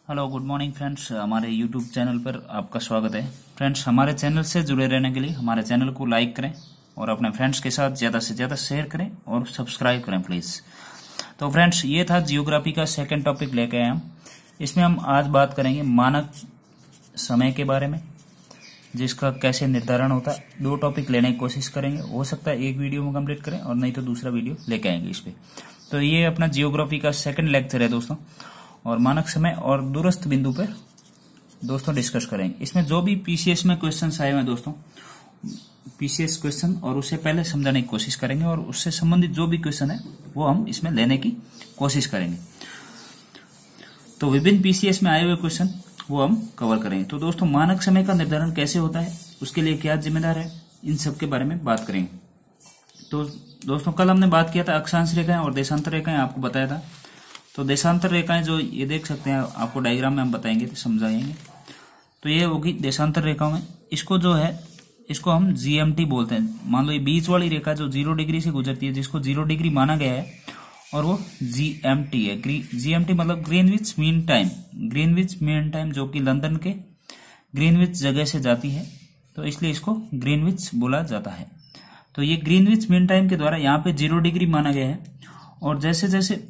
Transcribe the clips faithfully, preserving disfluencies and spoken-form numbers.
Hello good morning friends, हमारे YouTube channel पर आपका स्वागत है। फ्रेंड्स, हमारे चैनल से जुड़े रहने के लिए हमारे चैनल को लाइक करें और अपने फ्रेंड्स के साथ ज़्यादा से ज़्यादा शेयर करें और सब्सक्राइब करें प्लीज़। तो फ्रेंड्स, ये था जियोग्राफी का सेकंड टॉपिक लेके आए हम। इसमें हम आज बात करेंगे मानक समय के बारे में, जिसका कैसे निर्धारण होता है। दो टॉपिक लेने की कोशिश करेंगे, हो सकता है एक वीडियो में कंप्लीट करें और नहीं तो दूसरा वीडियो लेके आएंगे इस पे। तो ये अपना जियोग्राफी का सेकंड लेक्चर है दोस्तों, और मानक समय और दूरस्थ बिंदु पर दोस्तों डिस्कस करेंगे। इसमें जो भी पीसीएस में क्वेश्चंस आए हुए दोस्तों, पीसीएस क्वेश्चन और उससे पहले समझाने की कोशिश करेंगे, और उससे संबंधित जो भी क्वेश्चन है वो हम इसमें लेने की कोशिश करेंगे। तो विभिन्न पीसीएस में आए हुए क्वेश्चन वो हम कवर करेंगे। तो दोस्तों, मानक समय का निर्धारण कैसे होता है, उसके लिए क्या जिम्मेदार है, इन सब के बारे में बात करेंगे। तो दोस्तों, कल हमने बात किया था अक्षांश रेखाएं और देशांतर रेखाएं, आपको बताया था। तो देशांतर रेखाएं जो ये देख सकते हैं, आपको डायग्राम में हम बताएंगे तो समझाएंगे। तो ये होगी देशांतर रेखाओं में, इसको जो है इसको हम जीएमटी बोलते हैं। मान लो ये बीच वाली रेखा जो जीरो डिग्री से गुजरती है, जिसको जीरो डिग्री माना गया है, और वो जीएमटी है। जीएमटी मतलब Greenwich mean time. Greenwich mean time जो कि लंदन के ग्रीनविच जगह से जाती है, तो इसलिए इसको ग्रीनविच बोला जाता है। तो ये ग्रीनविच मीन टाइम के द्वारा यहाँ पे जीरो डिग्री माना गया है, और जैसे जैसे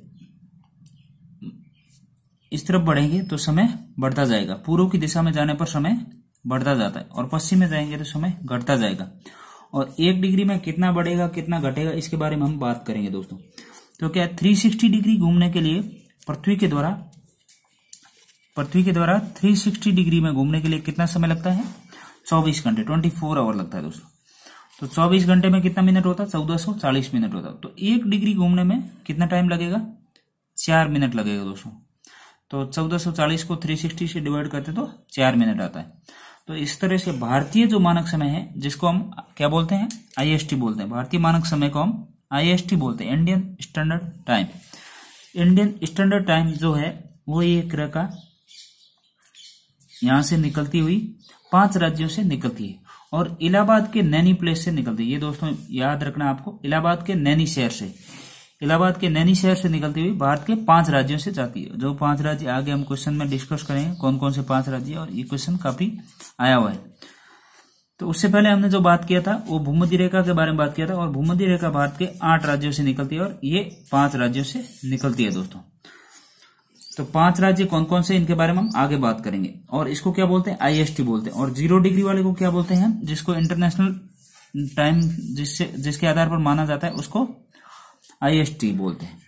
इस तरफ बढ़ेंगे तो समय बढ़ता जाएगा। पूर्व की दिशा में जाने पर समय बढ़ता जाता है, और पश्चिम में जाएंगे तो समय घटता जाएगा। और एक डिग्री में कितना बढ़ेगा कितना घटेगा, इसके बारे में हम बात करेंगे दोस्तों। तो क्या तीन सौ साठ डिग्री घूमने के लिए पृथ्वी के द्वारा पृथ्वी के द्वारा तीन सौ साठ डिग्री में घूमने के लिए कितना समय लगता है? चौबीस घंटे, चौबीस आवर लगता है दोस्तों। तो चौबीस घंटे में कितना मिनट होता है? चौदह सौ चालीस मिनट होता है। तो एक डिग्री घूमने में कितना टाइम लगेगा? चार मिनट लगेगा दोस्तों। तो चौदह सौ चालीस को तीन सौ साठ से डिवाइड करते तो चार मिनट आता है। तो इस तरह से भारतीय जो मानक समय है, जिसको हम क्या बोलते हैं? आईएसटी बोलते हैं। भारतीय मानक समय को हम आईएसटी बोलते हैं, Indian standard time. Indian standard time जो है वो एक रेखा यहां से निकलती हुई पांच राज्यों से निकलती है, और इलाहाबाद के नैनी प्लेस से निकलती है। ये दोस्तों याद रखना आपको, इलाहाबाद के नैनी शहर से इलाहाबाद के नैनी शहर से निकलती हुई भारत के पांच राज्यों से जाती है। जो पांच राज्य आगे हम क्वेश्चन में डिस्कस करेंगे, कौन कौन से पांच राज्य, और ये क्वेश्चन काफी आया हुआ है। तो उससे पहले हमने जो बात किया था वो भूमध्य रेखा के बारे में बात किया था, और भूमध्य रेखा भारत के आठ राज्यों से निकलती है, और ये पांच राज्यों से निकलती है दोस्तों। तो पांच राज्य कौन कौन से, इनके बारे में हम आगे बात करेंगे। और इसको क्या बोलते हैं? आईएसटी बोलते हैं। और जीरो डिग्री वाले को क्या बोलते हैं? जिसको इंटरनेशनल टाइम जिससे जिसके आधार पर माना जाता है, उसको आईएसटी बोलते हैं।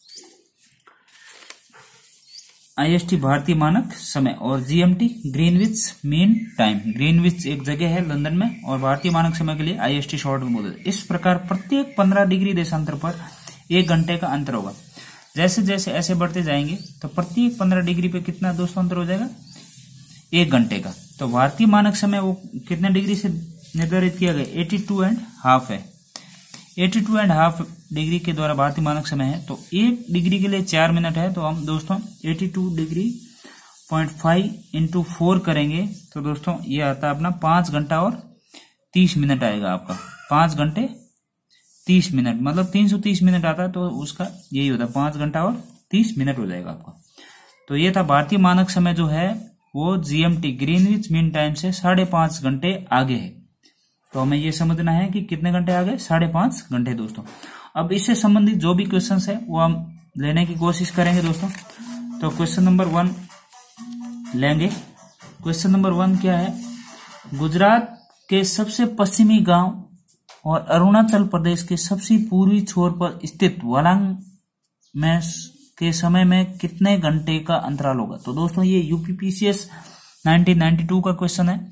आईएसटी भारतीय मानक समय, और GMT Greenwich mean time. Greenwich एक जगह है लंदन में, और भारतीय मानक समय के लिए आईएसटी शॉर्ट में बोलते हैं। इस प्रकार प्रत्येक पंद्रह डिग्री देशांतर पर एक घंटे का अंतर होगा। जैसे जैसे ऐसे बढ़ते जाएंगे तो प्रत्येक पंद्रह डिग्री पे कितना दोस्तों अंतर हो जाएगा? एक घंटे का। तो भारतीय मानक समय वो कितने डिग्री से निर्धारित किया गया? एटी टू एंड हाफ है। Eighty two and half degree के द्वारा भारतीय मानक समय है। तो एक डिग्री के लिए चार मिनट है, तो हम दोस्तों eighty two degree point five into four करेंगे, तो दोस्तों ये आता है अपना पांच घंटा और तीस मिनट आएगा आपका। पांच घंटे तीस मिनट मतलब तीन सौ तीस मिनट आता है, तो उसका यही होता है, पांच घंटा और तीस मिनट हो जाएगा आपका। तो ये था भारतीय मानक समय जो है वो जीएमटी ग्रीनविच मीन टाइम से साढ़े पांच घंटे आगे है। तो हमें ये समझना है कि कितने घंटे आगे? साढ़े पांच घंटे दोस्तों। अब इससे संबंधित जो भी क्वेश्चंस है वो हम लेने की कोशिश करेंगे दोस्तों। तो क्वेश्चन नंबर वन लेंगे। क्वेश्चन नंबर वन क्या है? गुजरात के सबसे पश्चिमी गांव और अरुणाचल प्रदेश के सबसे पूर्वी छोर पर स्थित वालांग में के समय में कितने घंटे का अंतराल होगा? तो दोस्तों ये यूपीपीसीएस नाइनटीन नाइंटी टू का क्वेश्चन है।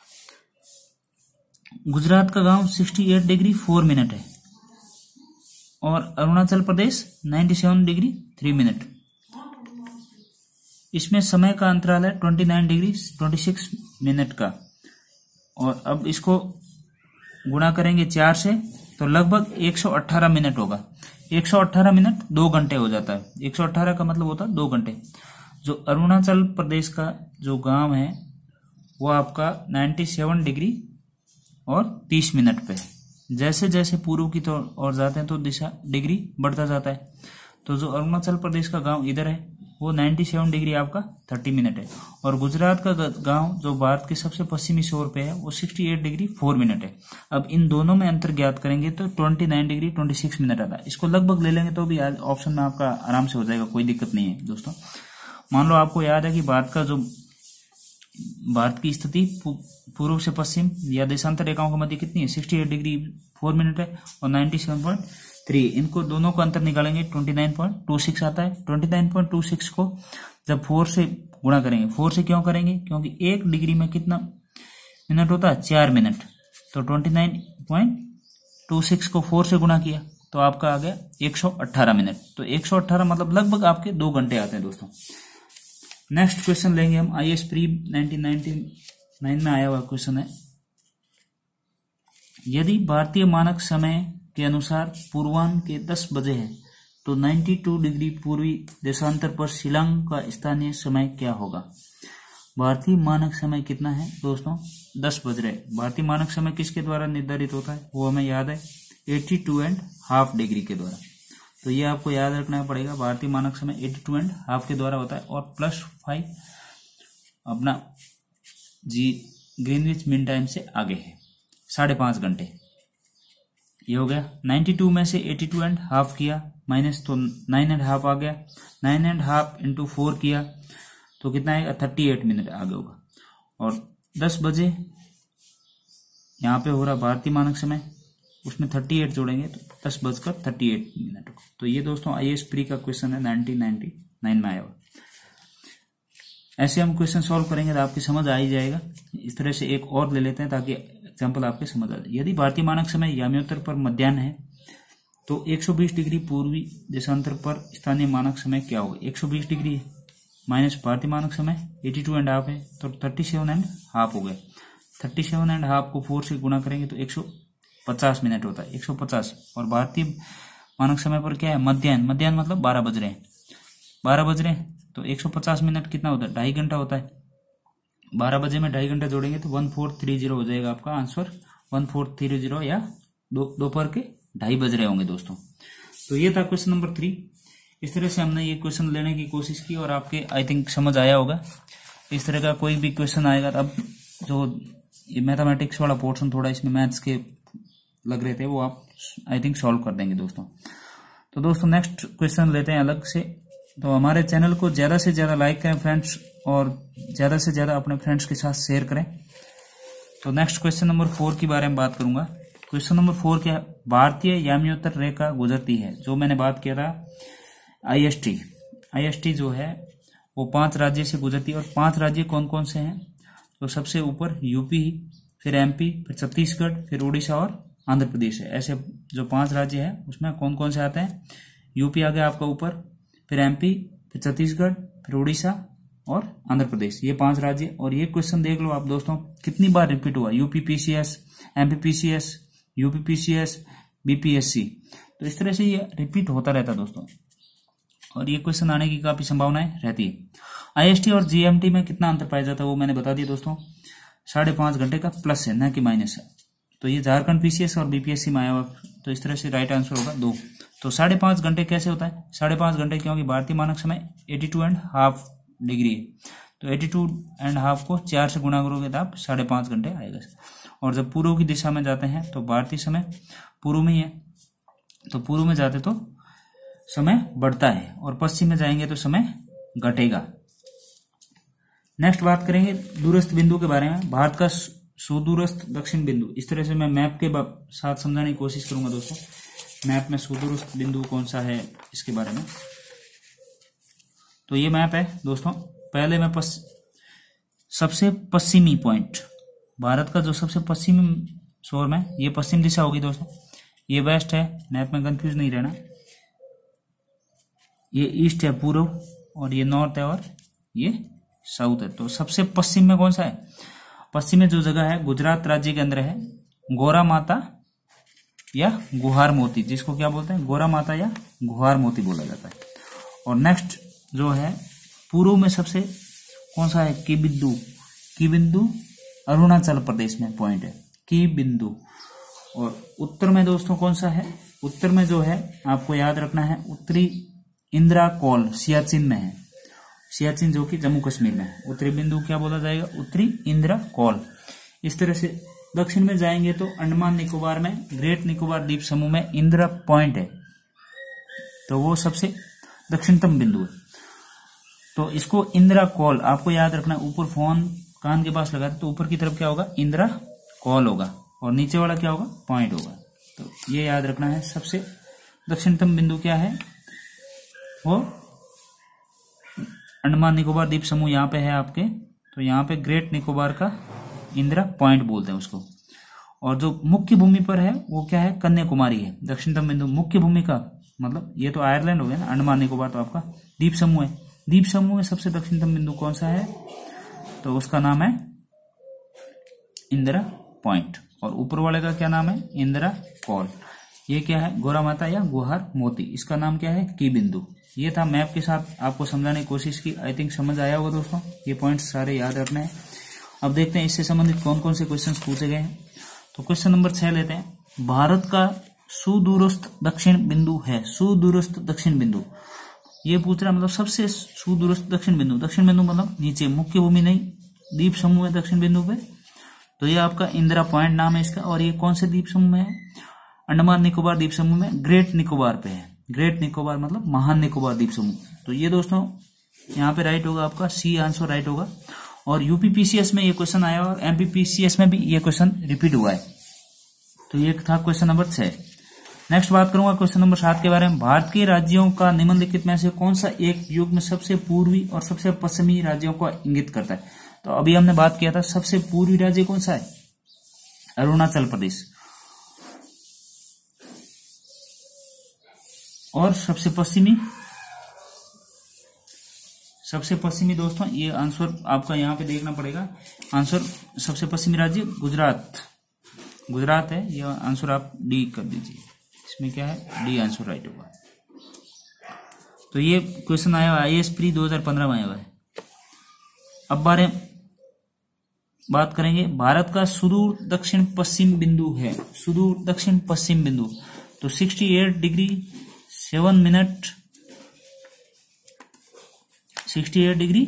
गुजरात का गांव अड़सठ डिग्री फोर मिनट है, और अरुणाचल प्रदेश सत्तानवे डिग्री थ्री मिनट। इसमें समय का अंतराल है उनतीस डिग्री छब्बीस मिनट का। और अब इसको गुणा करेंगे चार से, तो लगभग एक सौ अठारह मिनट होगा। एक सौ अठारह मिनट दो घंटे हो जाता है। एक सौ अठारह का मतलब होता है दो घंटे। जो अरुणाचल प्रदेश का जो गांव है वो आपका सत्तानवे डिग्री और तीस मिनट पे। जैसे जैसे पूर्व की ओर जाते हैं तो दिशा डिग्री बढ़ता जाता है। तो जो अरुणाचल प्रदेश का गांव इधर है, वो सत्तानवे डिग्री आपका तीस मिनट है। और गुजरात का गांव जो भारत के सबसे पश्चिमी छोर पे है वो अड़सठ डिग्री चार मिनट है। अब इन दोनों में अंतर ज्ञात करेंगे तो उनतीस डिग्री छब्बीस मिनट आता है। इसको लगभग ले लेंगे तो भी ऑप्शन में आपका आराम से हो जाएगा, कोई दिक्कत नहीं है दोस्तों। मान लो आपको याद है कि भारत का जो भारत की स्थिति पूर्व से पश्चिम या देशांतर रेखाओं के मध्य कितनी है, अड़सठ डिग्री चार मिनट है और सत्तानवे पॉइंट तीन, इनको दोनों का अंतर निकालेंगे उनतीस पॉइंट दो छह आता है। उनतीस पॉइंट दो छह को जब फोर से गुणा करेंगे, फोर से क्यों करेंगे, क्योंकि एक डिग्री में कितना मिनट होता है, चार मिनट। तो उनतीस पॉइंट दो छह को फोर से गुणा किया तो आपका आ गया एक सौ अठारह मिनट। तो एक सौ अठारह मतलब लगभग आपके दो घंटे आते हैं दोस्तों। नेक्स्ट क्वेश्चन लेंगे हम, I S pre nineteen ninety nine में आया हुआ क्वेश्चन है। यदि भारतीय मानक समय के अनुसार पूर्वाह्न के दस बजे है तो बानवे डिग्री पूर्वी देशांतर पर शिलांग का स्थानीय समय क्या होगा। भारतीय मानक समय कितना है दोस्तों, दस बज रहे। भारतीय मानक समय किसके द्वारा निर्धारित होता है, वो हमें याद है बयासी एंड हाफ डिग्री के द्वारा। तो ये आपको याद रखना पड़ेगा, भारतीय मानक समय बयासी एंड हाफ के द्वारा होता है और प्लस फाइव अपना जी ग्रीनविच मीन टाइम से आगे है, साढ़े पांच घंटे। ये हो गया। बानवे में से बयासी एंड हाफ किया माइनस तो नाइन एंड हाफ आ गया, nine and half into four किया तो कितना आएगा, अड़तीस मिनट आगे होगा। और दस बजे यहाँ पे हो रहा भारतीय मानक समय, उसमें अड़तीस जोड़ेंगे तो दस बजकर अड़तीस मिनट। तो ये दोस्तों आई एस प्री का क्वेश्चन है, नाइनटीन नाइंटी नाइन में आया हुआ। ऐसे हम क्वेश्चन सॉल्व करेंगे तो आपकी समझ आ ही जाएगा। इस तरह से एक और ले लेते हैं ताकि एग्जाम्पल आपके समझ आ जाए। यदि भारतीय मानक समय याम्योत्तर पर मध्याह्न है तो एक सौ बीस डिग्री पूर्वी देशांतर पर स्थानीय मानक समय क्या होगा। एक सौ बीस डिग्री माइनस भारतीय मानक समय बयासी एंड हाफ है तो सैंतीस एंड हाफ हो गए। सैंतीस एंड हाफ को फोर से गुणा करेंगे तो एक सौ पचास मिनट होता है, एक सौ पचास। और भारतीय मानक समय पर क्या है, मध्याह्न। मध्याह्न मतलब बारह बज रहे हैं, बारह बज रहे हैं तो एक सौ पचास मिनट कितना होता है, ढाई घंटा होता है। बारह बजे में ढाई घंटा जोड़ेंगे तो वन फोर थ्री जीरो हो जाएगा आपका answer, one four three zero या दोपहर के ढाई बज रहे होंगे दोस्तों। तो ये था क्वेश्चन नंबर थ्री। इस तरह से हमने ये क्वेश्चन लेने की कोशिश की और आपके आई थिंक समझ आया होगा। इस तरह का कोई भी क्वेश्चन आएगा तो अब जो ये मैथमेटिक्स वाला पोर्शन थोड़ा इसमें मैथ्स के लग रहे थे वो आप आई थिंक सॉल्व कर देंगे दोस्तों। तो दोस्तों नेक्स्ट क्वेश्चन लेते हैं अलग से। तो हमारे चैनल को ज्यादा से ज्यादा लाइक करें फ्रेंड्स और ज्यादा से ज्यादा अपने फ्रेंड्स के साथ शेयर करें। तो नेक्स्ट क्वेश्चन नंबर फोर के बारे में बात करूंगा। क्वेश्चन नंबर फोर क्या है, भारतीय याम्योत्तर रेखा गुजरती है, जो मैंने बात किया था आईएसटी। आईएसटी जो है वो पांच राज्य से गुजरती है और पांच राज्य कौन कौन से हैं, तो सबसे ऊपर यूपी, फिर एमपी, फिर छत्तीसगढ़, फिर उड़ीसा और आंध्र प्रदेश है। ऐसे जो पांच राज्य है उसमें कौन कौन से आते हैं, यूपी आ गया आपका ऊपर, फिर एमपी, फिर छत्तीसगढ़, फिर उड़ीसा और आंध्र प्रदेश, ये पांच राज्य। और ये क्वेश्चन देख लो आप दोस्तों कितनी बार रिपीट हुआ, UP PCS, MP PCS, UP PCS, BPSC. तो इस तरह से ये रिपीट होता रहता है दोस्तों और ये क्वेश्चन आने की काफी संभावनाएं रहती है। आईएसटी और जीएमटी में कितना अंतर पाया जाता है वो मैंने बता दिया दोस्तों, साढ़े पांच घंटे का प्लस है न कि माइनस है। तो ये झारखंड पीसीएस और बीपीएससी में आया हुआ, तो इस तरह से राइट आंसर होगा दो। तो साढ़े पांच घंटे कैसे होता है, साढ़े पांच घंटे क्योंकि भारतीय मानक समय बयासी एंड हाफ डिग्री है, तो बयासी एंड हाफ को चार से गुणा करोगे तो आप साढ़े पांच घंटे आएगा। और जब पूर्व की दिशा में जाते हैं तो भारतीय समय पूर्व में ही है, तो पूर्व में जाते तो समय बढ़ता है और पश्चिम में जाएंगे तो समय घटेगा। नेक्स्ट बात करेंगे दूरस्थ बिंदु के बारे में, भारत का सुदूरस्थ दक्षिण बिंदु। इस तरह से मैं मैप के साथ समझाने की कोशिश करूंगा दोस्तों, मैप में सुदूरस्थ बिंदु कौन सा है इसके बारे में। तो ये मैप है दोस्तों, पहले मैं पस, सबसे पश्चिमी पॉइंट, भारत का जो सबसे पश्चिमी छोर में, ये पश्चिम दिशा होगी दोस्तों, ये वेस्ट है, मैप में कंफ्यूज नहीं रहना, ये ईस्ट है पूर्व, और ये नॉर्थ है और ये साउथ है। तो सबसे पश्चिम में कौन सा है, पश्चिम में जो जगह है गुजरात राज्य के अंदर है, गोरा माता या गुहार मोती, जिसको क्या बोलते हैं, गोरा माता या गुहार मोती बोला जाता है। और नेक्स्ट जो है पूर्व में सबसे कौन सा है, की बिंदु, की बिंदु अरुणाचल प्रदेश में पॉइंट है, की बिंदु। और उत्तर में दोस्तों कौन सा है, उत्तर में जो है आपको याद रखना है, उत्तरी इंदिरा कॉल सियाचिन में है, सियाचिन जो कि जम्मू कश्मीर में, उत्तरी बिंदु क्या बोला जाएगा, उत्तरी इंदिरा कॉल। इस तरह से दक्षिण में जाएंगे तो अंडमान निकोबार में, ग्रेट निकोबार द्वीप समूह में इंदिरा पॉइंट है, तो वो सबसे दक्षिणतम बिंदु है। तो इसको इंदिरा कॉल आपको याद रखना, ऊपर फोन कान के पास लगाते तो ऊपर की तरफ क्या होगा, इंदिरा कॉल होगा, और नीचे वाला क्या होगा, पॉइंट होगा। तो ये याद रखना है। सबसे दक्षिणतम बिंदु क्या है, वो अंडमान निकोबार द्वीप समूह यहाँ पे है आपके, तो यहाँ पे ग्रेट निकोबार का इंदिरा पॉइंट बोलते हैं उसको। और जो मुख्य भूमि पर है वो क्या है, कन्याकुमारी है दक्षिणतम बिंदु। मुख्य भूमि का मतलब ये तो आयरलैंड हो गया ना, अंडमान निकोबार तो आपका द्वीप समूह है। द्वीप समूह में सबसे दक्षिणतम बिंदु कौन सा है, तो उसका नाम है इंदिरा पॉइंट, और ऊपर वाले का क्या नाम है, इंदिरा कॉल। ये क्या है, गोरा माता या गुहार मोती, इसका नाम क्या है, की बिंदु। ये था मैप के साथ आपको समझाने की कोशिश की। आई थिंक समझ आया होगा दोस्तों, ये पॉइंट्स सारे याद रखने हैं। अब देखते हैं इससे संबंधित कौन कौन से क्वेश्चंस पूछे गए हैं। तो क्वेश्चन नंबर छह लेते हैं। भारत का सुदूरस्थ दक्षिण बिंदु है, सुदूरस्थ दक्षिण बिंदु ये पूछ रहा है, मतलब सबसे सुदूरस्थ दक्षिण बिंदु। दक्षिण बिंदु मतलब नीचे, मुख्य भूमि नहीं, द्वीप समूह है दक्षिण बिंदु पे, तो ये आपका इंदिरा पॉइंट नाम है इसका। और ये कौन से द्वीप समूह में है, अंडमान निकोबार द्वीप समूह में, ग्रेट निकोबार पे है। ग्रेट निकोबार मतलब महान निकोबार द्वीप समूह। तो ये दोस्तों यहाँ पे राइट होगा आपका, सी आंसर राइट होगा। और यूपीपीसीएस में ये क्वेश्चन आया और एमपीपीसीएस में भी ये क्वेश्चन रिपीट हुआ है। तो ये था क्वेश्चन नंबर छह। नेक्स्ट बात करूंगा क्वेश्चन नंबर सात के बारे में। भारत के राज्यों का निम्नलिखित में से कौन सा एक युग में सबसे पूर्वी और सबसे पश्चिमी राज्यों को इंगित करता है। तो अभी हमने बात किया था, सबसे पूर्वी राज्य कौन सा है, अरुणाचल प्रदेश, और सबसे पश्चिमी, सबसे पश्चिमी दोस्तों ये आंसर आपका यहाँ पे देखना पड़ेगा। आंसर सबसे पश्चिमी राज्य गुजरात, गुजरात है। ये आंसर आप डी कर दीजिए, इसमें क्या है, डी आंसर राइट होगा। तो ये क्वेश्चन आया हुआ आई एस प्री दो हज़ार पंद्रह में आया हुआ है। अब बारे बात करेंगे, भारत का सुदूर दक्षिण पश्चिम बिंदु है, सुदूर दक्षिण पश्चिम बिंदु। तो अड़सठ डिग्री सेवन मिनट अड़सठ डिग्री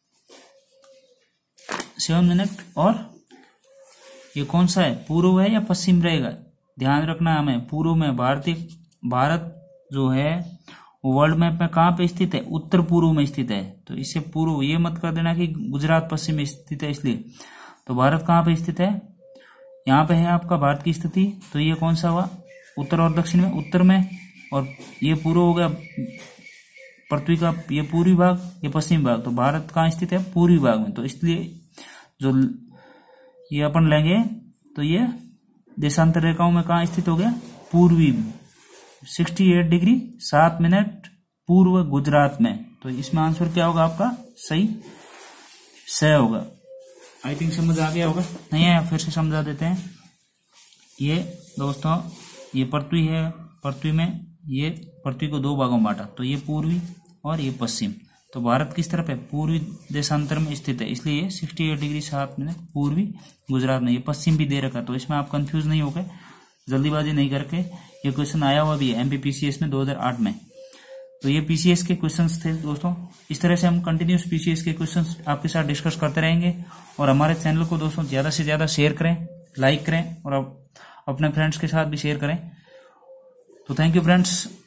सेवन मिनट और ये कौन सा है, पूर्व है या पश्चिम रहेगा, ध्यान रखना हमें। पूर्व में भारतीय भारत जो है वो वर्ल्ड मैप में कहाँ पे स्थित है, उत्तर पूर्व में स्थित है। तो इससे पूर्व ये मत कर देना कि गुजरात पश्चिम में स्थित है इसलिए। तो भारत कहाँ पे स्थित है, यहाँ पे है आपका भारत की स्थिति। तो ये कौन सा हुआ, उत्तर और दक्षिण में, उत्तर में, और ये पूर्व हो गया पृथ्वी का ये पूर्वी भाग, ये पश्चिमी भाग। तो भारत कहाँ स्थित है, पूर्वी भाग में। तो इसलिए जो ये अपन लेंगे तो ये देशांतर रेखाओं में कहाँ स्थित हो गया, पूर्वी, अड़सठ डिग्री सात मिनट पूर्व गुजरात में। तो इसमें आंसर क्या होगा आपका, सही स होगा। आई थिंक समझ आ गया होगा, नहीं है फिर से समझा देते हैं। ये दोस्तों ये पृथ्वी है, पृथ्वी में ये पृथ्वी को दो भागों में बांटा, तो ये पूर्वी और ये पश्चिम। तो भारत किस तरफ है, पूर्वी देशांतर में स्थित है, इसलिए ये अड़सठ डिग्री सात मिनट पूर्वी गुजरात में। ये पश्चिम भी दे रखा, तो इसमें आप कंफ्यूज नहीं होकर, जल्दीबाजी नहीं करके, ये क्वेश्चन आया हुआ भी है एमपीपीसीएस में दो हज़ार आठ में। तो ये पीसीएस के क्वेश्चंस थे दोस्तों। इस तरह से हम कंटिन्यूस पीसीएस के क्वेश्चंस आपके साथ डिस्कस करते रहेंगे। और हमारे चैनल को दोस्तों ज्यादा से ज्यादा शेयर करें, लाइक करें, और अपने फ्रेंड्स के साथ भी शेयर करें। तो थैंक यू फ्रेंड्स।